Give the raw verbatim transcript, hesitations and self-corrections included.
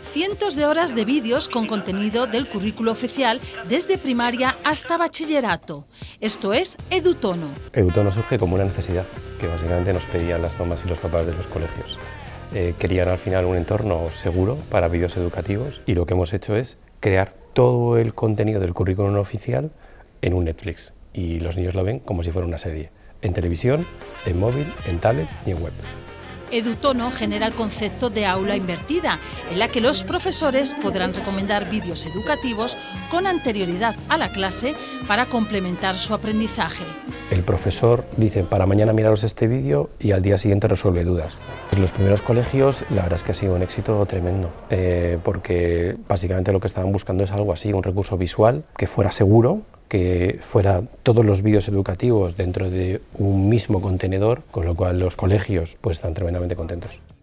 Cientos de horas de vídeos con contenido del currículo oficial desde primaria hasta bachillerato. Esto es Edutono. Edutono surge como una necesidad que básicamente nos pedían las mamás y los papás de los colegios. Eh, querían al final un entorno seguro para vídeos educativos y lo que hemos hecho es crear todo el contenido del currículum oficial en un Netflix y los niños lo ven como si fuera una serie, en televisión, en móvil, en tablet y en web. Edutono genera el concepto de aula invertida, en la que los profesores podrán recomendar vídeos educativos con anterioridad a la clase para complementar su aprendizaje. El profesor dice, para mañana miraros este vídeo y al día siguiente resuelve dudas. En los primeros colegios la verdad es que ha sido un éxito tremendo, eh, porque básicamente lo que estaban buscando es algo así, un recurso visual que fuera seguro, que fuera todos los vídeos educativos dentro de un mismo contenedor, con lo cual los colegios pues están tremendamente contentos.